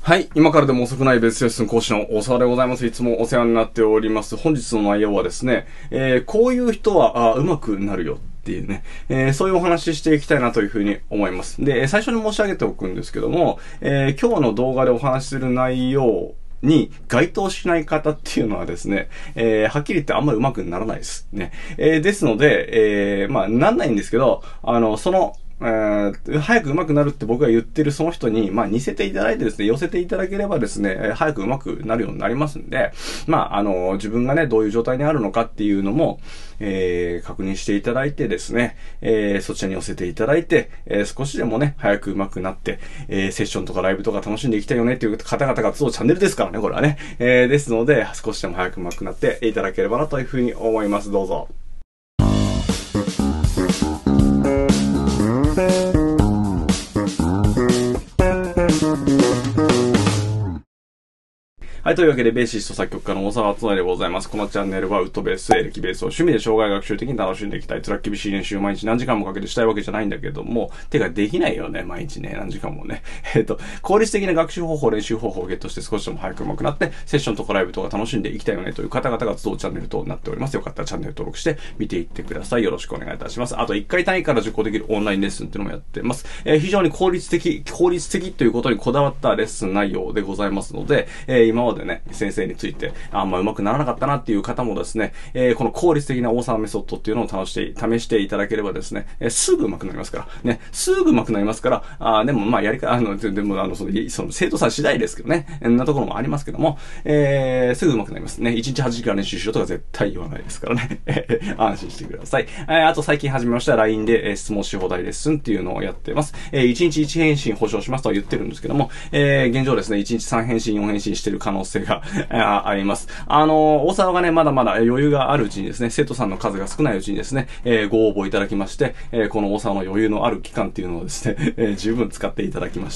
はい。今からでも遅くない別レッスン講師の大沢でございます。いつもお世話になっております。本日の内容はですね、こういう人は上手くなるよっていうね、そういうお話ししていきたいなというふうに思います。で、最初に申し上げておくんですけども、今日の動画でお話しする内容に該当しない方っていうのはですね、はっきり言ってあんまり上手くならないです。ね。ですので、なんないんですけど、早く上手くなるって僕が言ってるその人に、似せていただいてですね、寄せていただければですね、早く上手くなるようになりますんで、自分がね、どういう状態にあるのかっていうのも、確認していただいてですね、そちらに寄せていただいて、少しでもね、早く上手くなって、セッションとかライブとか楽しんでいきたいよねっていう方々が集うチャンネルですからね、これはね。ですので、少しでも早く上手くなっていただければなというふうに思います。どうぞ。はい、というわけで、ベーシスト作曲家の大沢つなでございます。このチャンネルはウッドベース、エレキベースを趣味で障害学習的に楽しんでいきたい。辛厳しい練習を毎日何時間もかけてしたいわけじゃないんだけども、てかできないよね、毎日ね、何時間もね。効率的な学習方法、練習方法をゲットして少しでも早く上手くなって、セッションとかライブとか楽しんでいきたいよねという方々が集うチャンネルとなっております。よかったらチャンネル登録して見ていってください。よろしくお願いいたします。あと1回単位から受講できるオンラインレッスンっていうのもやってます。非常に効率的ということにこだわったレッスン内容でございますので、今までね、先生についてあんま上手くならなかったなっていう方もですね、この効率的な大沢メソッドっていうのを試していただければですね、すぐ上手くなりますからね、すぐ上手くなりますから、でもその生徒さん次第ですけどね、なところもありますけども、すぐ上手くなりますね。1日8時間練習しろとか絶対言わないですからね。安心してください。あと最近始めました LINE で質問し放題レッスンっていうのをやってます。1日1返信保証しますとは言ってるんですけども、現状ですね、1日3返信4返信してる可能性があります。大沢がね、まだまだ余裕があるうちにですね、生徒さんの数が少ないうちにですね、ご応募いただきまして、この大沢の余裕のある期間っていうのをですね、十分使っていただきまして、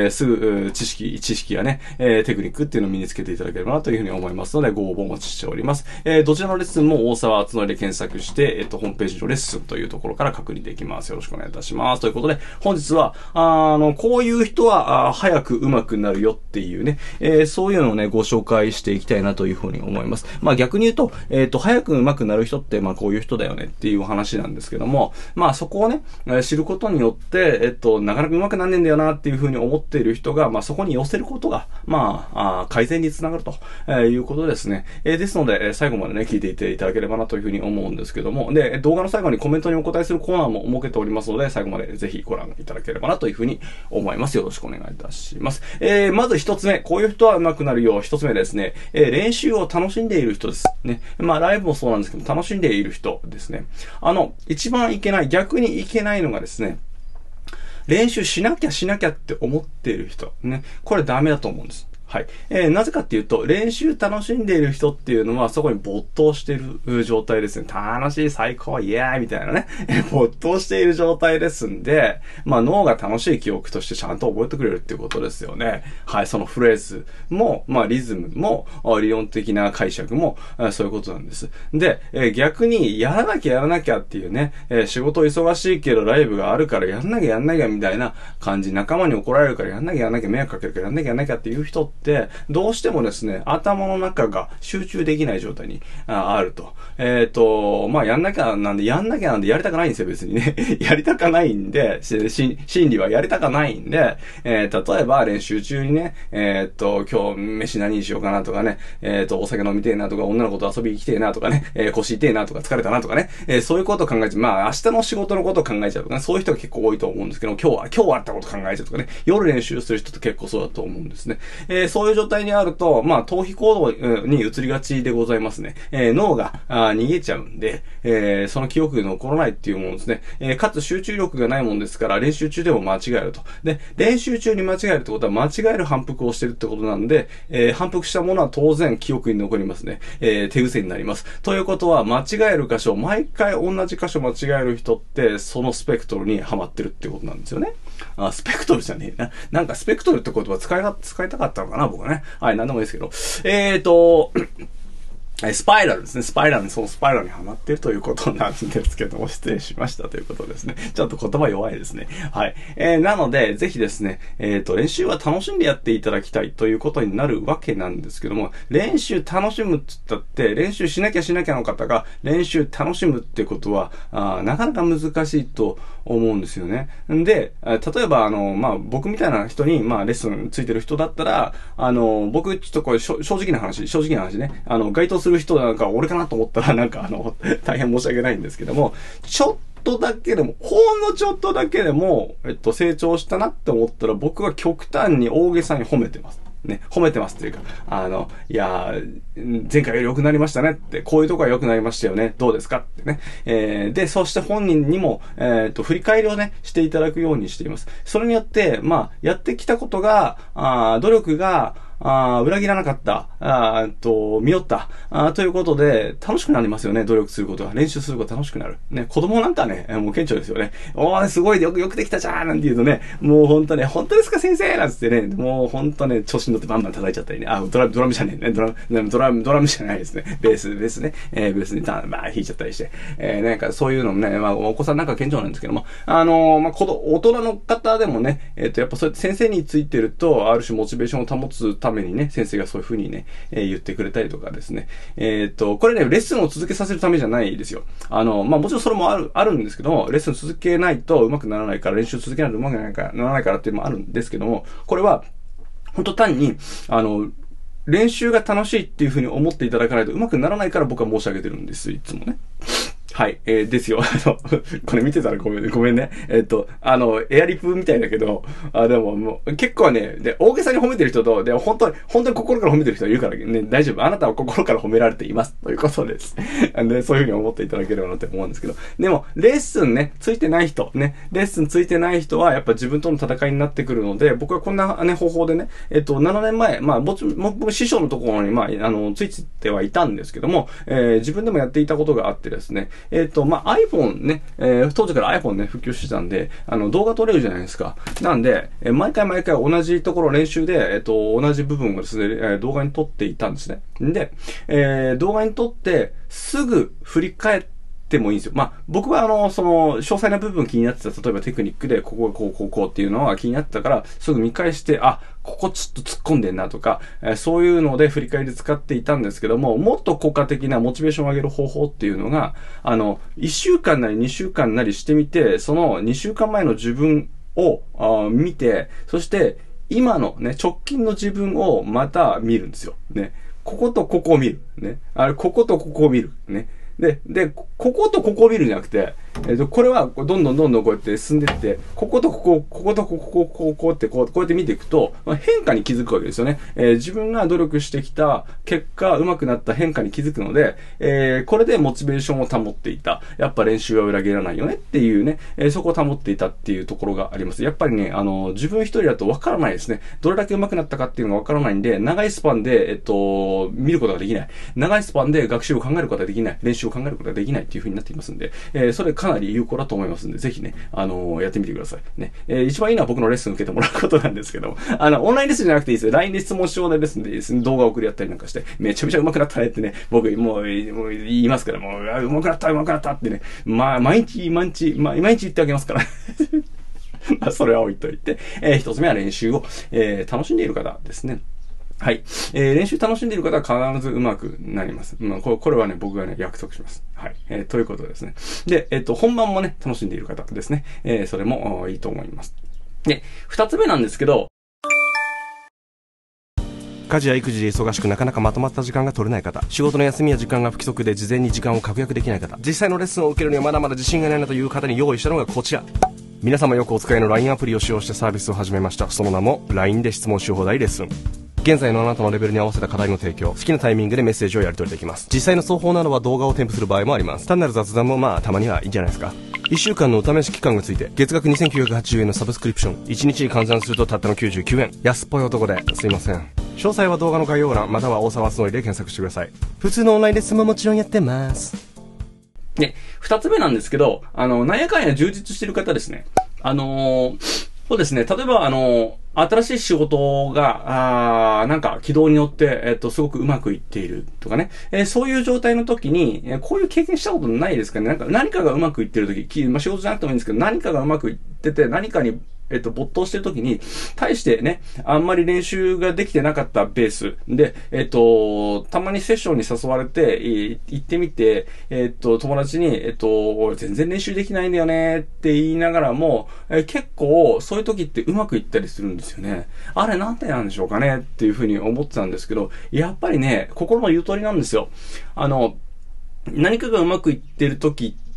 すぐ、知識やね、テクニックっていうのを身につけていただければなというふうに思いますので、ご応募お待ちしております。どちらのレッスンも大沢厚則で検索して、ホームページのレッスンというところから確認できます。よろしくお願いいたします。ということで、本日は、こういう人は、早く上手くなるよっていうね、そういうのをね、ご紹介していきたいなというふうに思います。逆に言うと、早く上手くなる人って、こういう人だよねっていう話なんですけども、そこをね、知ることによって、なかなか上手くなんねえんだよなっていうふうに思っている人が、そこに寄せることが、改善につながるということですね。ですので、最後までね、聞いていていただければなというふうに思うんですけども、で、動画の最後にコメントにお答えするコーナーも設けておりますので、最後までぜひご覧いただければなというふうに思います。よろしくお願いいたします。まず一つ目、こういう人は上手くなるよ。一つ目ですね、練習を楽しんでいる人です。ね。ライブもそうなんですけど、楽しんでいる人ですね。一番逆にいけないのがですね、練習しなきゃって思っている人。ね。これダメだと思うんです。はい。なぜかっていうと、練習楽しんでいる人っていうのは、そこに没頭している状態ですね。楽しい、最高、イエーイみたいなね。没頭している状態ですんで、脳が楽しい記憶としてちゃんと覚えてくれるっていうことですよね。はい。そのフレーズも、リズムも、理論的な解釈も、そういうことなんです。で、逆に、やらなきゃっていうね、仕事忙しいけどライブがあるからやんなきゃみたいな感じ、仲間に怒られるからやんなきゃ、迷惑かけるからやんなきゃっていう人って、どうしてもですね、頭の中が集中できない状態にあると。やんなきゃなんでやりたくないんですよ、別にね。やりたくないんで、心理はやりたくないんで、例えば練習中にね、今日飯何にしようかなとかね、お酒飲みてえなとか、女の子と遊び行きてえなとかね、腰痛えなとか疲れたなとかね、そういうことを考えちゃう。明日の仕事のことを考えちゃうとかね、そういう人が結構多いと思うんですけど、今日あったこと考えちゃうとかね、夜練習する人って結構そうだと思うんですね。そういう状態にあると、逃避行動に移りがちでございますね。脳が逃げちゃうんで、その記憶が残らないっていうものですね。かつ集中力がないもんですから、練習中でも間違えると。で、練習中に間違えるってことは間違える反復をしてるってことなんで、反復したものは当然記憶に残りますね。手癖になります。ということは、間違える箇所、毎回同じ箇所間違える人って、そのスペクトルにはまってるってことなんですよね。スペクトルじゃねえな。なんかスペクトルって言葉使いたかったのかな、僕はね。はい、なんでもいいですけど。 スパイラルですね。スパイラルにハマってるということなんですけども、失礼しましたということですね。ちょっと言葉弱いですね。はい。なので、ぜひですね、練習は楽しんでやっていただきたいということになるわけなんですけども、練習楽しむって言ったって、練習しなきゃの方が、練習楽しむってことは、なかなか難しいと思うんですよね。で、例えば、僕みたいな人に、レッスンついてる人だったら、僕、ちょっとこれ、正直な話ね、該当する人なんか俺かなと思ったら大変申し訳ないんですけども、ちょっとだけでも、ほんのちょっとだけでも、成長したなって思ったら僕は極端に大げさに褒めてます。ね、褒めてますっていうか、いや前回より良くなりましたねって、こういうとこは良くなりましたよね、どうですかってね。で、そして本人にも、振り返りをね、していただくようにしています。それによって、やってきたことが、努力が、裏切らなかった、見よった、ということで、楽しくなりますよね、努力することが。練習することが楽しくなる。ね、子供なんかね、もう顕著ですよね。すごいよくできたじゃんなんて言うとね、もう本当ですか先生なんつってね、もう本当ね、調子に乗ってバンバン叩いちゃったりね、ドラムじゃねえね、ドラムじゃないですね。ベースね、ベースに弾いちゃったりして、なんかそういうのもね、お子さんなんか顕著なんですけども、大人の方でもね、やっぱそうやって先生についてると、ある種モチベーションを保つためにね、先生がそういう風にね、言ってくれたりとかですね。これね、レッスンを続けさせるためじゃないですよ。もちろんそれもあるんですけども、レッスン続けないと上手くならないから、練習続けないと上手くならないからっていうのもあるんですけども、これは、本当単に、練習が楽しいっていう風に思っていただかないと上手くならないから僕は申し上げてるんです、いつもね。はい、ですよ。これ見てたらごめんね。エアリプみたいだけど、でももう、結構ね、で、大げさに褒めてる人と、で、本当に心から褒めてる人がいるからね、大丈夫。あなたは心から褒められています。ということです。で、そういうふうに思っていただければなって思うんですけど。でも、レッスンね、ついてない人は、やっぱ自分との戦いになってくるので、僕はこんなね、方法でね、7年前、僕師匠のところに、ついてはいたんですけども、自分でもやっていたことがあってですね、iPhone ね、当時から iPhone ね、普及してたんで、動画撮れるじゃないですか。なんで、毎回同じところ練習で、同じ部分をですね、動画に撮っていたんですね。で、動画に撮って、すぐ振り返ってもいいんですよ。僕は詳細な部分気になってた、例えばテクニックで、こうっていうのは気になってたから、すぐ見返して、ここちょっと突っ込んでんなとか、そういうので振り返り使っていたんですけども、もっと効果的なモチベーションを上げる方法っていうのが、1週間なり2週間なりしてみて、その2週間前の自分を見て、そして今のね、直近の自分をまた見るんですよ。ね。こことここを見る。ね。こことここを見る。ね。で、こことここを見るんじゃなくて、これはどんどんこうやって進んでいって、こことこことここってこうやって見ていくと、変化に気づくわけですよね。自分が努力してきた結果、上手くなった変化に気づくので、これでモチベーションを保っていた。やっぱ練習は裏切らないよねっていうね、そこを保っていたっていうところがあります。やっぱりね、自分一人だと分からないですね。どれだけ上手くなったかっていうのが分からないんで、長いスパンで、見ることができない。長いスパンで学習を考えることができない。練習を考えることができないっていう風になっていますんで、それかなり有効だと思いますんで、ぜひね、やってみてください。ね。一番いいのは僕のレッスン受けてもらうことなんですけども、オンラインレッスンじゃなくていいですよ。LINE で質問しようでレッスンでいいです。動画を送り合ったりなんかして、めちゃめちゃ上手くなったねってね、僕もう言いますから、もう、上手くなったってね、毎日言ってあげますから。それは置いといて、一つ目は練習を、楽しんでいる方ですね。はい。練習楽しんでいる方は必ず上手くなります。これはね、僕がね、約束します。はい。ということですね。で、本番もね、楽しんでいる方ですね。それもいいと思います。で、二つ目なんですけど、 家事や育児で忙しくなかなかまとまった時間が取れない方、仕事の休みや時間が不規則で事前に時間を確約できない方、実際のレッスンを受けるにはまだまだ自信がないなという方に用意したのがこちら。皆様よくお使いの LINE アプリを使用してサービスを始めました。その名も LINE で質問し放題レッスン。現在のあなたのレベルに合わせた課題の提供、好きなタイミングでメッセージをやり取りできます。実際の双方などは動画を添付する場合もあります。単なる雑談もたまにはいいんじゃないですか。1週間のお試し期間がついて月額2980円のサブスクリプション、1日に換算するとたったの99円。安っぽい男ですいません。詳細は動画の概要欄または大沢つのりで検索してください。普通のオンラインレッスンももちろんやってます。 で、二つ目なんですけど、なんやかんや充実してる方ですね。こそうですね。例えば、新しい仕事が、なんか、軌道に乗って、すごくうまくいっているとかね。そういう状態の時に、こういう経験したことないですかね。なんか、何かがうまくいってる時、まあ、仕事じゃなくてもいいんですけど、何かがうまくいってて、何かに、没頭してる時に、対してね、あんまり練習ができてなかったベースで、たまにセッションに誘われて、行ってみて、友達に、俺全然練習できないんだよねって言いながらも、結構、そういう時ってうまくいったりするんですよね。あれなんでなんでしょうかねっていうふうに思ってたんですけど、やっぱりね、心のゆとりなんですよ。何かがうまくいってる時って、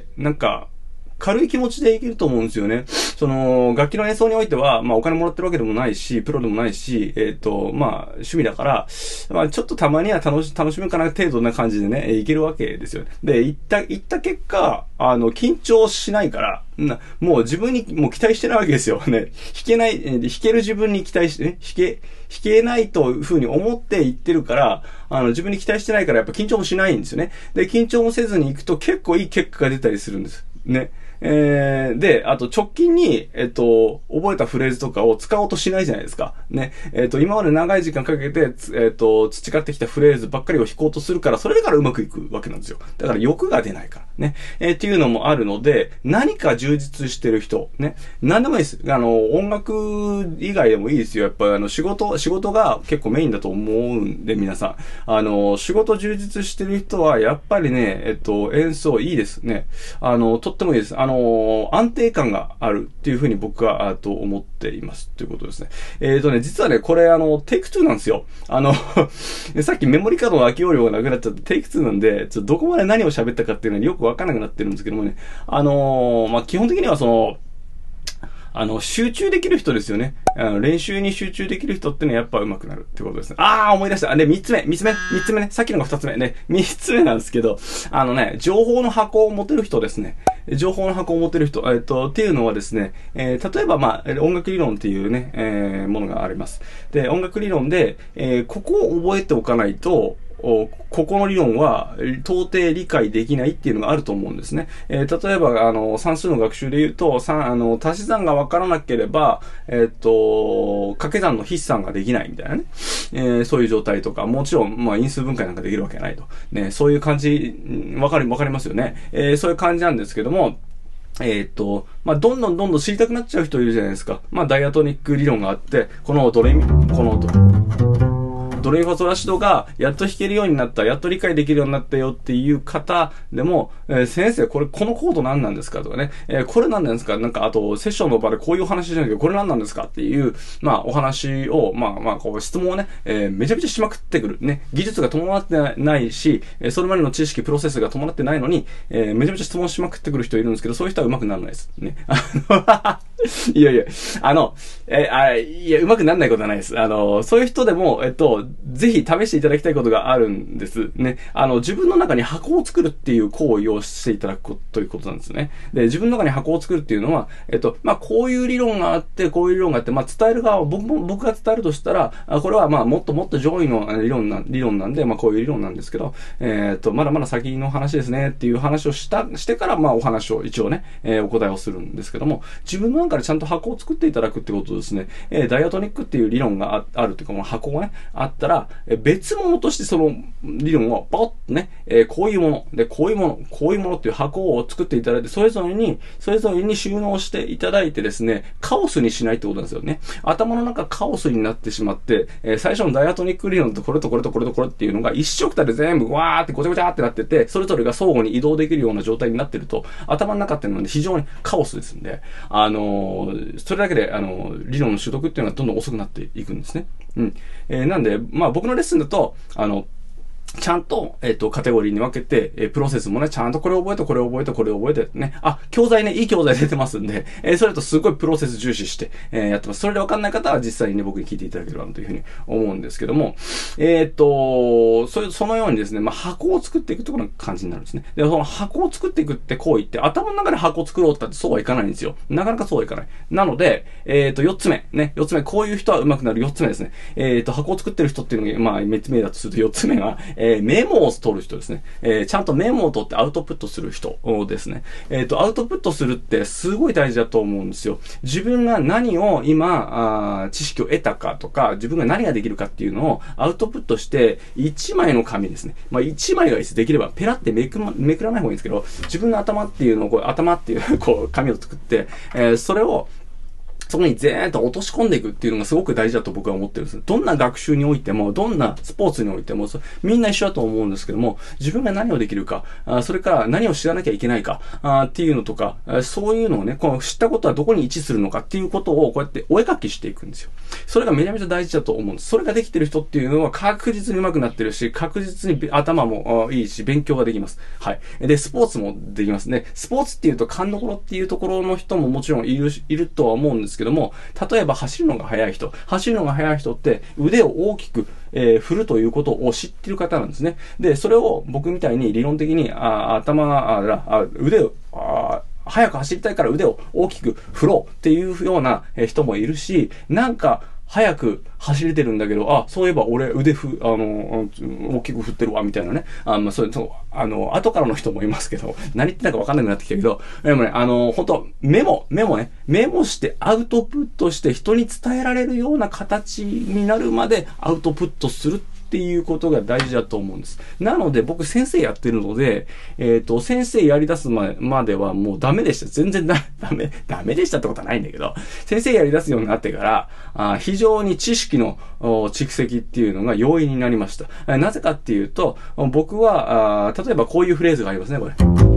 なんか、軽い気持ちでいけると思うんですよね。楽器の演奏においては、まあ、お金もらってるわけでもないし、プロでもないし、まあ、趣味だから、まあ、ちょっとたまには楽しむかな程度な感じでね、いけるわけですよね。で、行った結果、緊張しないから、もう自分にもう期待してないわけですよね。弾ける自分に期待してね、弾けないというふうに思って行ってるから、自分に期待してないからやっぱ緊張もしないんですよね。で、緊張もせずに行くと結構いい結果が出たりするんです。ね。で、あと直近に、覚えたフレーズとかを使おうとしないじゃないですか。ね。今まで長い時間かけて、培ってきたフレーズばっかりを弾こうとするから、それだからうまくいくわけなんですよ。だから欲が出ないから。ね。っていうのもあるので、何か充実してる人、ね。何でもいいです。音楽以外でもいいですよ。やっぱ仕事が結構メインだと思うんで、皆さん。仕事充実してる人は、やっぱりね、演奏いいですね。とってもいいです。安定感があるっていうふうに僕は、思っています。ということですね。実はね、これテイク2なんですよ。さっきメモリカードの空き容量がなくなっちゃってテイク2なんで、どこまで何を喋ったかっていうのはよくわからなくなってるんですけどもね。まあ、基本的には集中できる人ですよね。練習に集中できる人ってのはやっぱ上手くなるってことですね。思い出した。三つ目ね。さっきのが二つ目ね。三つ目なんですけど、情報の箱を持てる人ですね。情報の箱を持てる人、っていうのはですね、例えばまあ、音楽理論っていうね、ものがあります。で、音楽理論で、ここを覚えておかないと、ここの理論は到底理解できないっていうのがあると思うんですね。例えば、算数の学習で言うと、足し算がわからなければ、掛け算の筆算ができないみたいなね。そういう状態とか、もちろん、まあ、因数分解なんかできるわけないと。ね、そういう感じ、わかりますよね。そういう感じなんですけども、まあ、どんどん知りたくなっちゃう人いるじゃないですか。まあ、ダイアトニック理論があって、ドレミファソラシドがやっと弾けるようになった、やっと理解できるようになったよっていう方でも、先生、このコード何なんですかとかね、これ何なんですかなんか、あと、セッションの場でこういうお話じゃないけど、これ何なんですかっていう、まあ、お話を、こう、質問をね、めちゃめちゃしまくってくる。ね、技術が伴ってないし、それまでの知識、プロセスが伴ってないのに、めちゃめちゃ質問しまくってくる人いるんですけど、そういう人は上手くならないです。ね。いや、上手くならないことはないです。そういう人でも、ぜひ試していただきたいことがあるんですね。自分の中に箱を作るっていう行為をしていただくということなんですね。で、自分の中に箱を作るっていうのは、まあ、こういう理論があって、こういう理論があって、まあ、伝える側、僕が伝えるとしたら、これはまあ、もっと上位の理論なんで、まあ、こういう理論なんですけど、まだまだ先の話ですねっていう話をしてから、まあ、お話を一応ね、お答えをするんですけども、自分の中でちゃんと箱を作っていただくってことですね。ダイアトニックっていう理論があるというか、この箱がね、あったら、別物としてその理論をポッとね、こういうもの、で、こういうものっていう箱を作っていただいて、それぞれに収納していただいてですね、カオスにしないってことなんですよね。頭の中カオスになってしまって、最初のダイアトニック理論とこれとこれとこれとこれっていうのが一緒くたで全部わーってごちゃごちゃってなってて、それぞれが相互に移動できるような状態になってると、頭の中っていうのは非常にカオスですんで、それだけで、理論の習得っていうのはどんどん遅くなっていくんですね。なんで、まあ僕のレッスンだと、ちゃんと、カテゴリーに分けて、プロセスもね、ちゃんとこれ覚えて、これ覚えて、これ覚えてね。教材ね、いい教材出てますんで、それとすごいプロセス重視して、やってます。それで分かんない方は実際にね、僕に聞いていただければなというふうに思うんですけども、そのようにですね、まあ、箱を作っていくところの感じになるんですね。で、その箱を作っていくって行為って、頭の中で箱を作ろうってそうはいかないんですよ。なかなかそうはいかない。なので、4つ目、こういう人は上手くなる4つ目ですね。箱を作ってる人っていうのが、まあ、3つ目だとすると4つ目が、 メモを取る人ですね。ちゃんとメモを取ってアウトプットする人ですね。アウトプットするってすごい大事だと思うんですよ。自分が何を今、知識を得たかとか、自分が何ができるかっていうのをアウトプットして、1枚の紙ですね。まあ、1枚がいいです。できれば、ペラってめくらない方がいいんですけど、自分の頭っていうのを、頭っていう、紙を作って、それを、そこにぜーっと落とし込んでいくっていうのがすごく大事だと僕は思ってるんです。どんな学習においても、どんなスポーツにおいても、みんな一緒だと思うんですけども、自分が何をできるか、それから何を知らなきゃいけないか、っていうのとか、そういうのをね、この知ったことはどこに位置するのかっていうことをこうやってお絵描きしていくんですよ。それがめちゃめちゃ大事だと思うんです。それができてる人っていうのは確実に上手くなってるし、確実に頭もいいし、勉強ができます。はい。で、スポーツもできますね。スポーツっていうと勘どころっていうところの人ももちろんいるとは思うんですけども、例えば走るのが速い人って腕を大きく、振るということを知っている方なんですね。で、それを僕みたいに理論的に腕を速く走りたいから腕を大きく振ろうっていうような人もいるし、なんか早く走れてるんだけど、そういえば俺腕大きく振ってるわ、みたいなね。後からの人もいますけど、何言ってたか分かんなくなってきたけど、でもね、本当メモしてアウトプットして人に伝えられるような形になるまでアウトプットするっていうことが大事だと思うんです。なので僕先生やってるので、先生やり出すまではもうダメでした。全然ダメでしたってことはないんだけど、先生やり出すようになってから、非常に知識の蓄積っていうのが容易になりました。なぜかっていうと、僕は、例えばこういうフレーズがありますね、これ。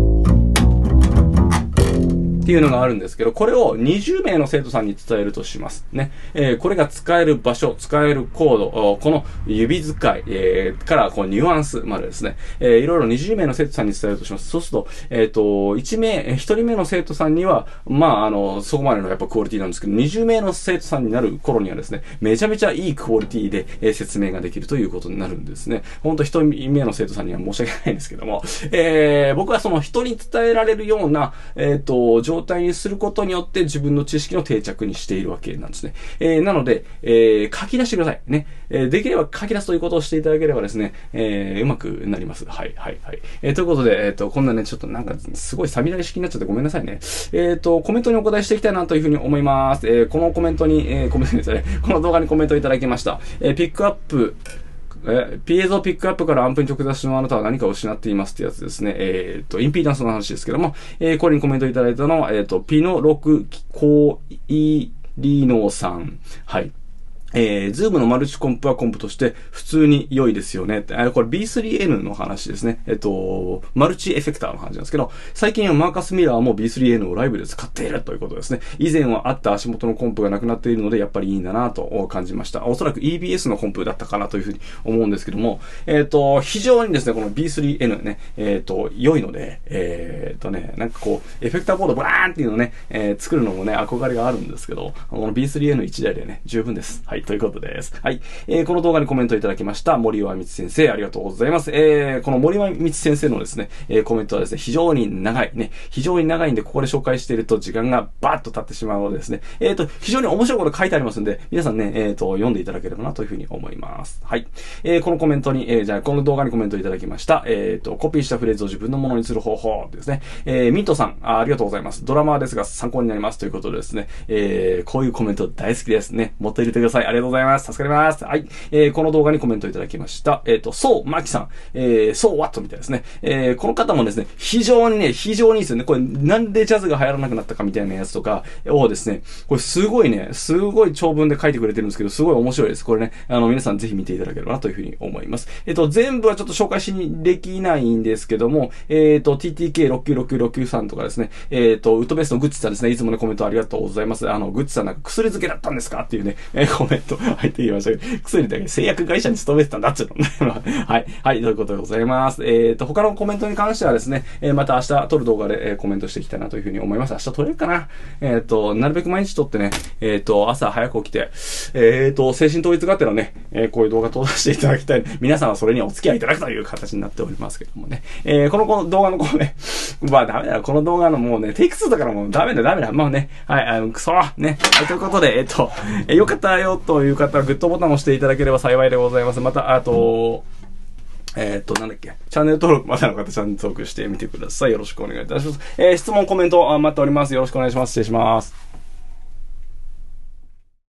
っていうのがあるんですけど、これを20名の生徒さんに伝えるとしますね。これが使える場所、使えるコード、この指使い、からこうニュアンスまでですね、いろいろ20名の生徒さんに伝えるとします。そうすると、1人目の生徒さんには、そこまでのやっぱクオリティなんですけど、20名の生徒さんになる頃にはですね、めちゃめちゃいいクオリティで、説明ができるということになるんですね。ほんと1人目の生徒さんには申し訳ないんですけども、僕はその人に伝えられるような、状態にすることによって自分の知識の定着にしているわけなんですね。なので、書き出してください。ね。できれば書き出すということをしていただければですね、うまくなります。はい。ということで、こんなね、ちょっとなんか、すごいサビライ式になっちゃってごめんなさいね。コメントにお答えしていきたいなというふうに思います。このコメントに、この動画にコメントいただきました。ピックアップ、ピエゾピックアップからアンプに直出しのあなたは何かを失っていますってやつですね。インピーダンスの話ですけども、これにコメントいただいたのは、ピノロクコイリノさん。はい。ズームのマルチコンプはコンプとして普通に良いですよね。これ B3N の話ですね。マルチエフェクターの話なんですけど、最近はマーカス・ミラーも B3N をライブで使っているということですね。以前はあった足元のコンプがなくなっているので、やっぱりいいんだなと感じました。おそらく EBS のコンプだったかなというふうに思うんですけども、非常にですね、この B3N ね、良いので、なんかこう、エフェクターボードブラーンっていうのをね、作るのもね、憧れがあるんですけど、この B3N1 台でね、十分です。はい。ということです。はい。この動画にコメントいただきました、森和光先生、ありがとうございます。この森和光先生のですね、コメントはですね、非常に長いんで、ここで紹介していると時間がバーッと経ってしまうのでですね、非常に面白いこと書いてありますんで、皆さんね、読んでいただければなというふうに思います。はい。このコメントに、この動画にコメントいただきました、コピーしたフレーズを自分のものにする方法ですね。ミントさん、ありがとうございます。ドラマーですが参考になりますということでですね、こういうコメント大好きですね。もっと入れてください。ありがとうございます。助かります。はい。この動画にコメントいただきました。マキさん。what みたいですね。この方もですね、非常にいいですよね。これ、なんでジャズが流行らなくなったかみたいなやつとかをですね、これすごい長文で書いてくれてるんですけど、すごい面白いです。これね、皆さんぜひ見ていただければなというふうに思います。全部はちょっと紹介できないんですけども、TTK696969 さんとかですね、ウッドベースのグッチさんですね、いつもね、コメントありがとうございます。グッチさんなんか薬漬けだったんですかっていうね、コメント入ってきましたけど、薬だけ製薬会社に勤めてたんだっつうの。はい。ということでございます。他のコメントに関してはですね、また明日撮る動画で、コメントしていきたいなというふうに思います。明日撮れるかな？なるべく毎日撮ってね、朝早く起きて、精神統一がてらね、こういう動画撮らせていただきたい。皆さんはそれにお付き合いいただくという形になっておりますけどもね。この動画のダメだよ。この動画のもうね、テイク2だからもうダメだ。もうね、はい、クソね。はい、ということで、よかったよという方はグッドボタンを押していただければ幸いでございます。また、 なんだっけ、チャンネル登録まだの方、チャンネル登録してみてください。よろしくお願いいたします。質問、コメント、待っております。よろしくお願いします。失礼します。